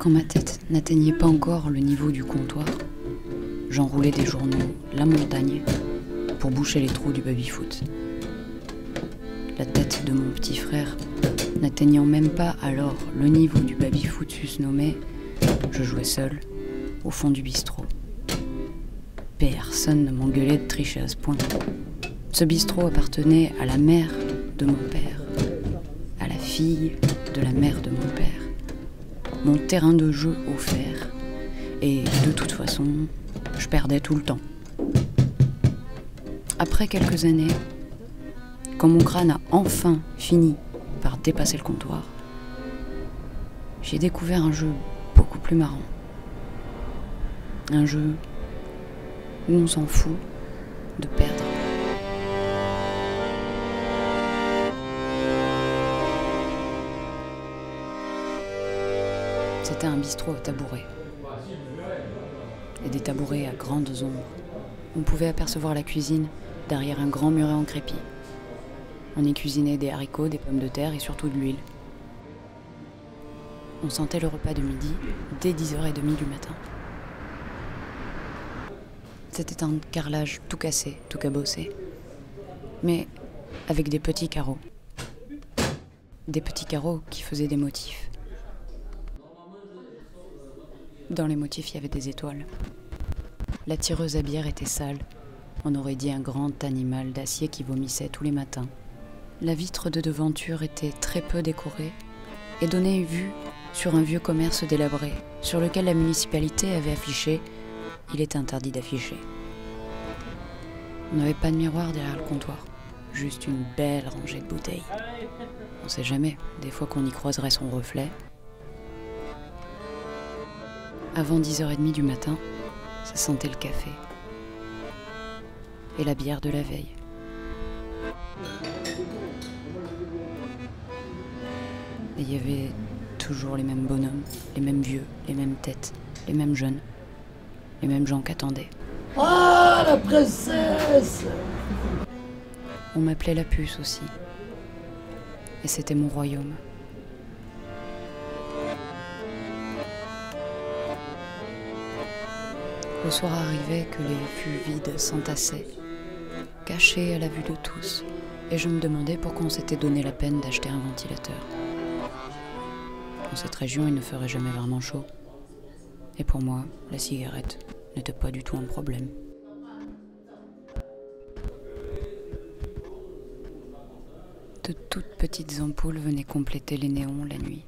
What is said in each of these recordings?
Quand ma tête n'atteignait pas encore le niveau du comptoir, j'enroulais des journaux La Montagne pour boucher les trous du baby-foot. La tête de mon petit frère n'atteignant même pas alors le niveau du baby-foot susnommé, je jouais seul au fond du bistrot. Personne ne m'engueulait de tricher à ce point. Ce bistrot appartenait à la mère de mon père, à la fille de la mère de mon père. Mon terrain de jeu offert. Et de toute façon, je perdais tout le temps. Après quelques années, quand mon crâne a enfin fini par dépasser le comptoir, j'ai découvert un jeu beaucoup plus marrant. Un jeu où on s'en fout de perdre. C'était un bistrot à tabourets. Et des tabourets à grandes ombres. On pouvait apercevoir la cuisine derrière un grand muret en crépi. On y cuisinait des haricots, des pommes de terre et surtout de l'huile. On sentait le repas de midi dès 10h30 du matin. C'était un carrelage tout cassé, tout cabossé, mais avec des petits carreaux. Des petits carreaux qui faisaient des motifs. Dans les motifs, il y avait des étoiles. La tireuse à bière était sale. On aurait dit un grand animal d'acier qui vomissait tous les matins. La vitre de devanture était très peu décorée et donnait vue sur un vieux commerce délabré, sur lequel la municipalité avait affiché « Il est interdit d'afficher ». On n'avait pas de miroir derrière le comptoir, juste une belle rangée de bouteilles. On sait jamais, des fois qu'on y croiserait son reflet. Avant 10h30 du matin, ça sentait le café et la bière de la veille. Et il y avait toujours les mêmes bonhommes, les mêmes vieux, les mêmes têtes, les mêmes jeunes, les mêmes gens qu'attendaient. Ah, la princesse! On m'appelait la puce aussi. Et c'était mon royaume. Le soir arrivait que les fûts vides s'entassaient, cachés à la vue de tous, et je me demandais pourquoi on s'était donné la peine d'acheter un ventilateur. Dans cette région, il ne ferait jamais vraiment chaud. Et pour moi, la cigarette n'était pas du tout un problème. De toutes petites ampoules venaient compléter les néons la nuit.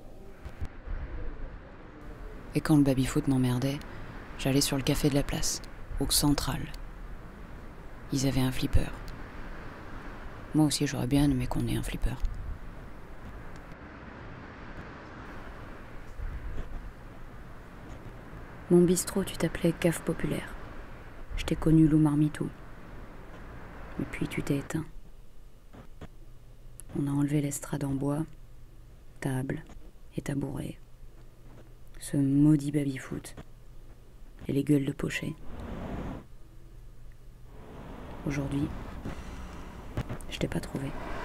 Et quand le baby-foot m'emmerdait, j'allais sur le café de la place, au Central. Ils avaient un flipper. Moi aussi, j'aurais bien aimé qu'on ait un flipper. Mon bistrot, tu t'appelais Cave Populaire. Je t'ai connu loup marmitou. Et puis tu t'es éteint. On a enlevé l'estrade en bois, table et tabouret. Ce maudit baby-foot. Et les gueules de pocher. Aujourd'hui, je t'ai pas trouvé.